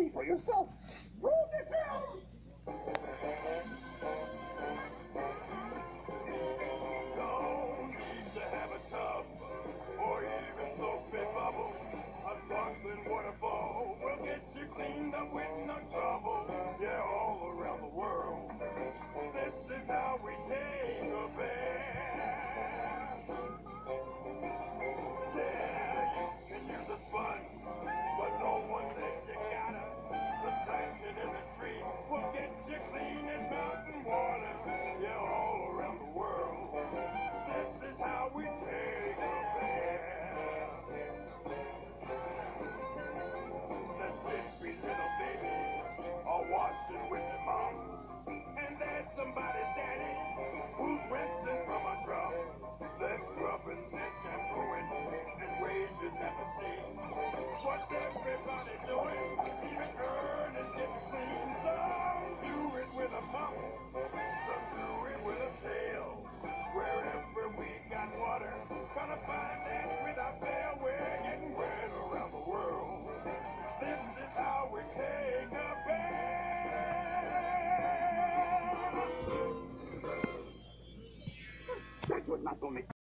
See for yourself. Roll the film. Don't need to have a tub or even soapy bubble. A sparkling waterfall will get you cleaned up with no trouble. Yeah, all around the world. This is how we take a bath. Yeah, you can use a sponge, but no one says you gotta. Splashing in the street will get you clean as mountain water. Yeah, all around the world. This is how we take a bath. The sleepy little babies are watching with their moms. And there's somebody's daddy who's rinsing from a drum. They're scrubbing their shampooing in ways you never see. What's everybody doing? Even Earn is getting clean. Some do it with a pump, some do it with a pail. Wherever we got water, gonna find that without fail. We're getting wet around the world. This is how we take a bath. That was not only